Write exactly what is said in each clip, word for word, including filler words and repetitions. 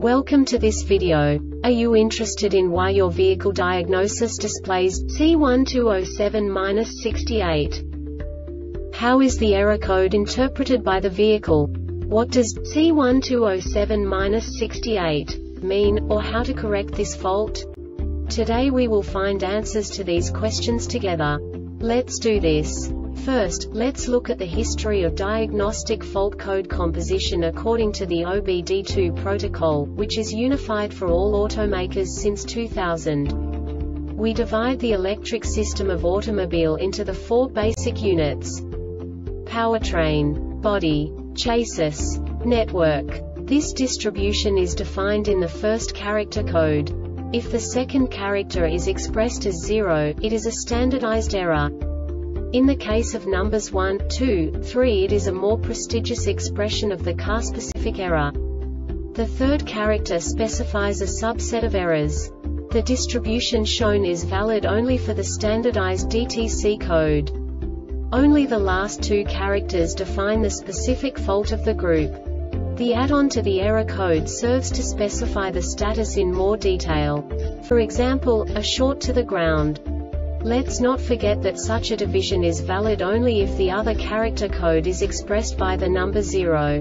Welcome to this video. Are you interested in why your vehicle diagnosis displays C one two zero seven dash sixty-eight? How is the error code interpreted by the vehicle? What does C one two zero seven dash sixty-eight mean, or how to correct this fault? Today we will find answers to these questions together. Let's do this. First, let's look at the history of diagnostic fault code composition according to the O B D two protocol, which is unified for all automakers since two thousand. We divide the electric system of automobile into the four basic units: powertrain, body, chassis, network. This distribution is defined in the first character code. If the second character is expressed as zero, it is a standardized error. In the case of numbers one, two, three, it is a more prestigious expression of the car-specific error. The third character specifies a subset of errors. The distribution shown is valid only for the standardized D T C code. Only the last two characters define the specific fault of the group. The add-on to the error code serves to specify the status in more detail. For example, a short to the ground. Let's not forget that such a division is valid only if the other character code is expressed by the number zero.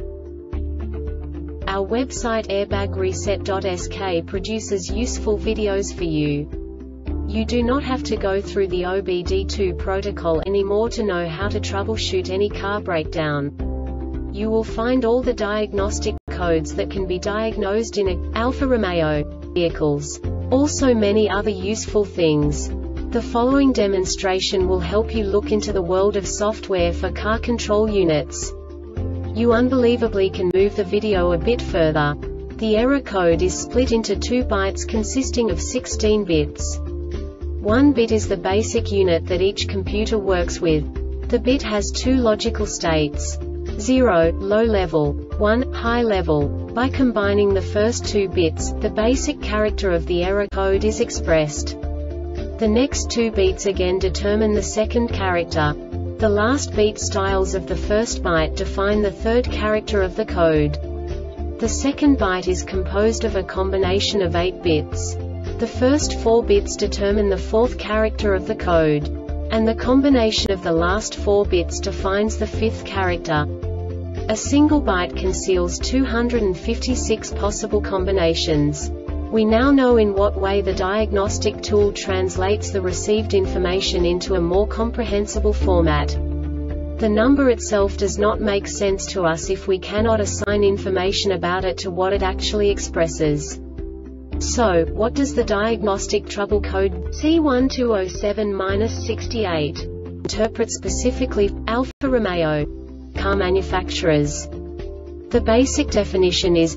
Our website airbag reset dot S K produces useful videos for you. You do not have to go through the O B D two protocol anymore to know how to troubleshoot any car breakdown. You will find all the diagnostic codes that can be diagnosed in a Alfa Romeo vehicles. Also many other useful things. The following demonstration will help you look into the world of software for car control units. You unbelievably can move the video a bit further. The error code is split into two bytes consisting of sixteen bits. One bit is the basic unit that each computer works with. The bit has two logical states: zero, low level, one, high level. By combining the first two bits, the basic character of the error code is expressed. The next two beats again determine the second character. The last beat styles of the first byte define the third character of the code. The second byte is composed of a combination of eight bits. The first four bits determine the fourth character of the code. And the combination of the last four bits defines the fifth character. A single byte conceals two hundred fifty-six possible combinations. We now know in what way the diagnostic tool translates the received information into a more comprehensible format. The number itself does not make sense to us if we cannot assign information about it to what it actually expresses. So, what does the diagnostic trouble code C one two zero seven dash sixty-eight interpret specifically for Alfa Romeo car manufacturers? The basic definition is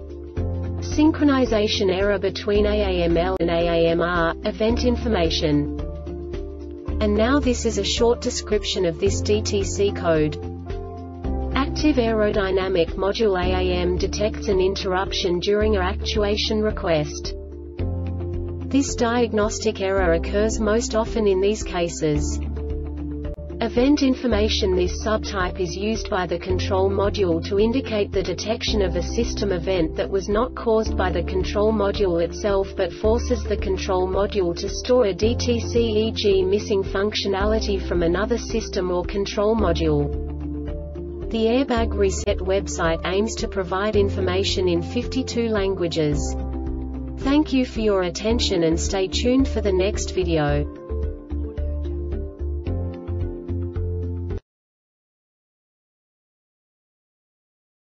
synchronization error between A A M L and A A M R, event information. And now this is a short description of this D T C code. Active aerodynamic module A A M detects an interruption during a actuation request. This diagnostic error occurs most often in these cases. Event information. This subtype is used by the control module to indicate the detection of a system event that was not caused by the control module itself but forces the control module to store a D T C, for example missing functionality from another system or control module. The Airbag Reset website aims to provide information in fifty-two languages. Thank you for your attention and stay tuned for the next video.